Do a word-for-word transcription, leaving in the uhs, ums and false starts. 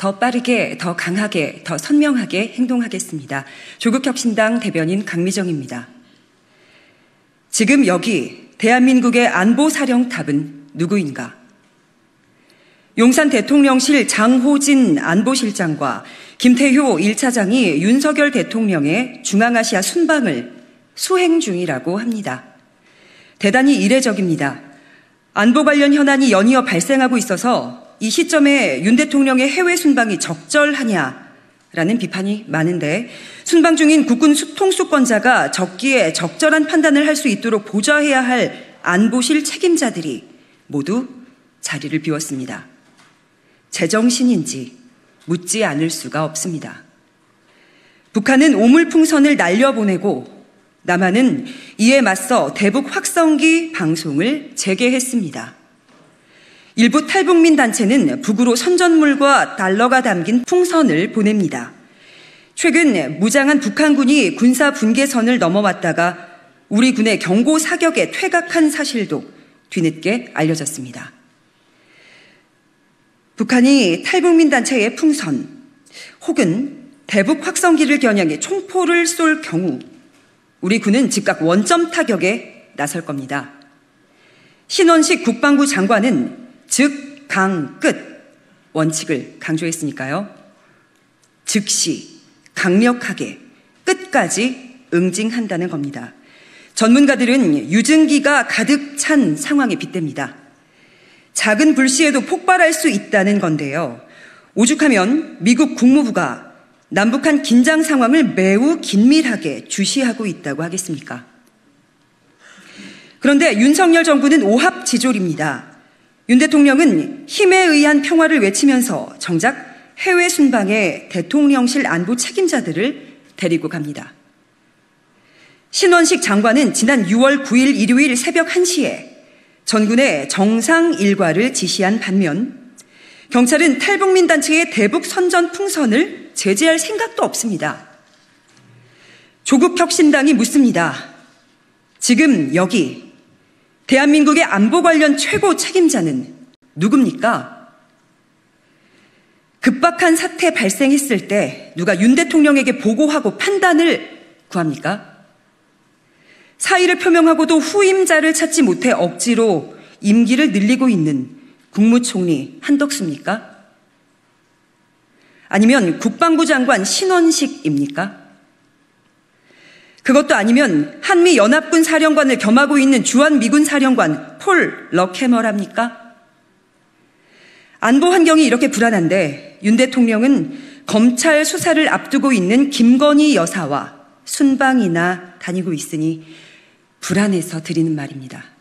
더 빠르게, 더 강하게, 더 선명하게 행동하겠습니다. 조국혁신당 대변인 강미정입니다. 지금 여기 대한민국의 안보사령탑은 누구인가? 용산 대통령실 장호진 안보실장과 김태효 일 차장이 윤석열 대통령의 중앙아시아 순방을 수행 중이라고 합니다. 대단히 이례적입니다. 안보 관련 현안이 연이어 발생하고 있어서 이 시점에 윤 대통령의 해외 순방이 적절하냐라는 비판이 많은데, 순방 중인 국군 통수권자가 적기에 적절한 판단을 할 수 있도록 보좌해야 할 안보실 책임자들이 모두 자리를 비웠습니다. 제정신인지 묻지 않을 수가 없습니다. 북한은 오물풍선을 날려보내고 남한은 이에 맞서 대북 확성기 방송을 재개했습니다. 일부 탈북민 단체는 북으로 선전물과 달러가 담긴 풍선을 보냅니다. 최근 무장한 북한군이 군사 분계선을 넘어왔다가 우리 군의 경고 사격에 퇴각한 사실도 뒤늦게 알려졌습니다. 북한이 탈북민 단체의 풍선 혹은 대북 확성기를 겨냥해 총포를 쏠 경우 우리 군은 즉각 원점 타격에 나설 겁니다. 신원식 국방부 장관은 즉, 강, 끝 원칙을 강조했으니까요. 즉시, 강력하게, 끝까지 응징한다는 겁니다. 전문가들은 유증기가 가득 찬 상황에 빗댑니다. 작은 불씨에도 폭발할 수 있다는 건데요. 오죽하면 미국 국무부가 남북한 긴장 상황을 매우 긴밀하게 주시하고 있다고 하겠습니까? 그런데 윤석열 정부는 오합지졸입니다. 윤 대통령은 힘에 의한 평화를 외치면서 정작 해외 순방에 대통령실 안보 책임자들을 데리고 갑니다. 신원식 장관은 지난 유월 구일 일요일 새벽 한 시에 전군의 정상 일과를 지시한 반면 경찰은 탈북민 단체의 대북 선전 풍선을 제재할 생각도 없습니다. 조국혁신당이 묻습니다. 지금 여기 대한민국의 안보 관련 최고 책임자는 누굽니까? 급박한 사태 발생했을 때 누가 윤 대통령에게 보고하고 판단을 구합니까? 사의를 표명하고도 후임자를 찾지 못해 억지로 임기를 늘리고 있는 국무총리 한덕수입니까? 아니면 국방부 장관 신원식입니까? 그것도 아니면 한미연합군 사령관을 겸하고 있는 주한미군 사령관 폴 럭해머랍니까? 안보 환경이 이렇게 불안한데 윤 대통령은 검찰 수사를 앞두고 있는 김건희 여사와 순방이나 다니고 있으니 불안해서 드리는 말입니다.